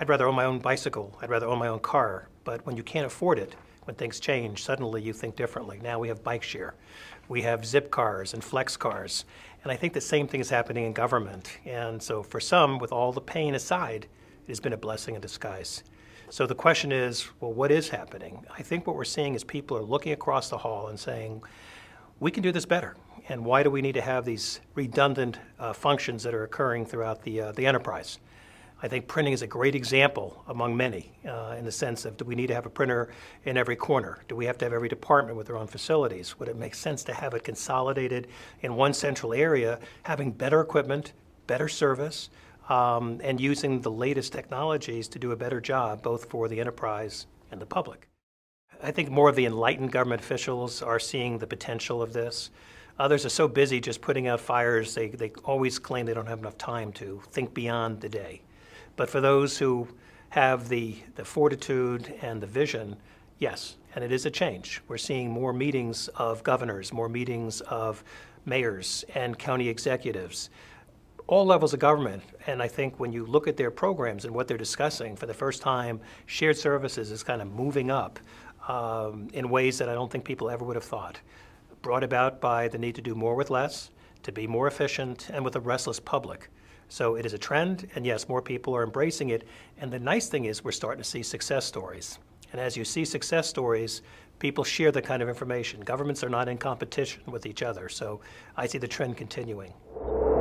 I'd rather own my own bicycle, I'd rather own my own car. But when you can't afford it, when things change, suddenly you think differently. Now we have bike share. We have zip cars and flex cars. And I think the same thing is happening in government. And so for some, with all the pain aside, it has been a blessing in disguise. So the question is, well, what is happening? I think what we're seeing is people are looking across the hall and saying, we can do this better. And why do we need to have these redundant functions that are occurring throughout the enterprise? I think printing is a great example among many in the sense of, do we need to have a printer in every corner? Do we have to have every department with their own facilities? Would it make sense to have it consolidated in one central area, having better equipment, better service, and using the latest technologies to do a better job both for the enterprise and the public? I think more of the enlightened government officials are seeing the potential of this. Others are so busy just putting out fires, they always claim they don't have enough time to think beyond the day. But for those who have the fortitude and the vision, yes, and it is a change. We're seeing more meetings of governors, more meetings of mayors and county executives, all levels of government. And I think when you look at their programs and what they're discussing, for the first time, shared services is kind of moving up in ways that I don't think people ever would have thought. Brought about by the need to do more with less, to be more efficient, and with a restless public. So it is a trend, and yes, more people are embracing it. And the nice thing is we're starting to see success stories. And as you see success stories, people share that kind of information. Governments are not in competition with each other, so I see the trend continuing.